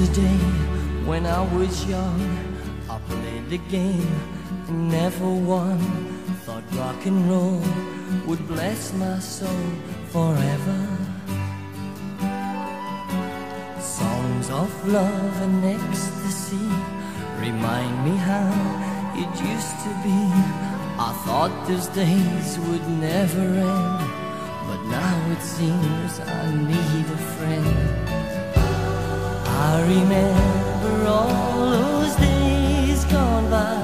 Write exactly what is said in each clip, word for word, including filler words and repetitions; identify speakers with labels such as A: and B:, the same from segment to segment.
A: Yesterday, when I was young, I played the game and never won. Thought rock and roll would bless my soul forever. Songs of love and ecstasy remind me how it used to be. I thought those days would never end, but now it seems I need a friend. I remember all those days gone by.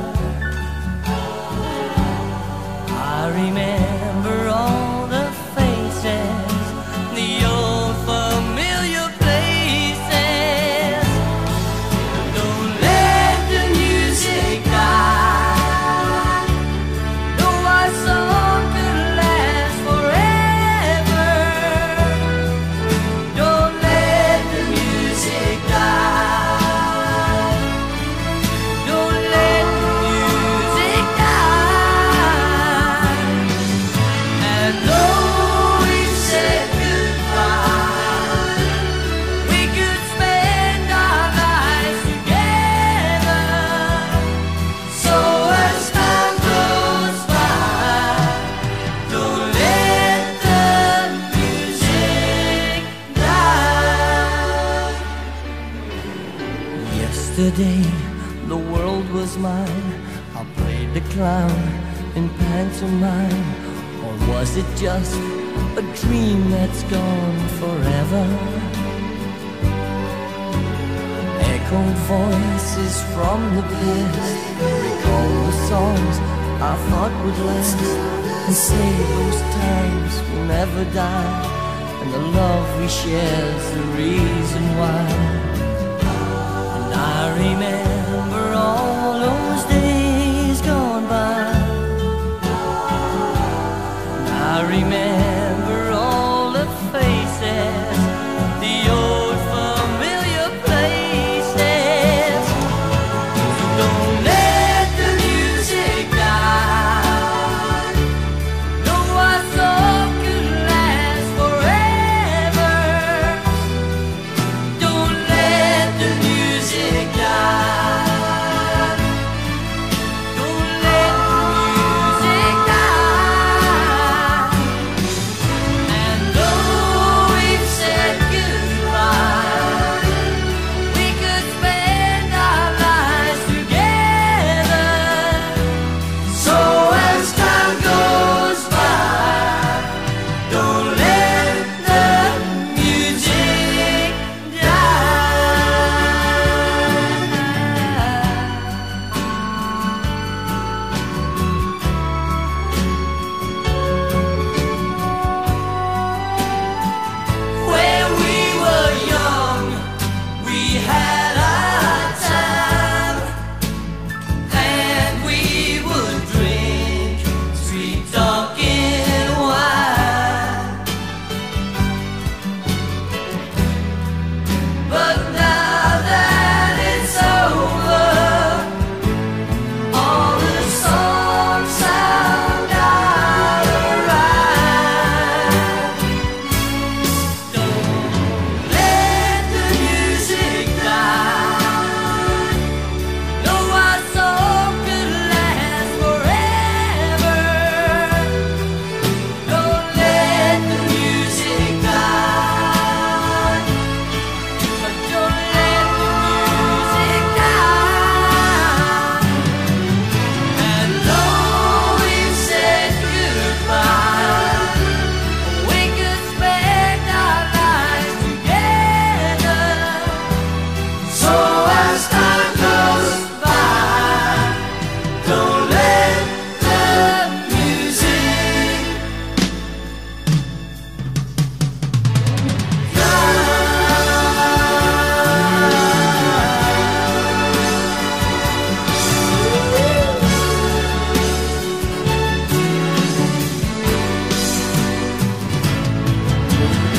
A: I remember all the faces, the old familiar places. Don't let the music die. No, our song could last forever. Don't let the music die. Don't let the music die. And though we said goodbye, we could spend our lives together. So as time goes by, don't let the music die. Yesterday, the world was mine. I played the clown in pantomime. Or was it just a dream that's gone forever? Echoed voices from the past recall the songs I thought would last, and say those times will never die, and the love we share's the reason why. And I remember all those days gone by. I remember all the faces, the old familiar places. Don't let the music die. No, our song could last forever. Don't let the music die. Don't let the music die. And though we've said goodbye, we could spend our lives together. So as time goes by, don't let the music die. When we were young, we had our time, and we would drink sweet talking wine. But now that it's over, all the songs sound out of rhyme. Don't let the music die. No, our song could last forever. Don't let the music die. Don't let the music die. And though we've said goodbye, we could spend our lives together. So as time goes by, don't let the music die.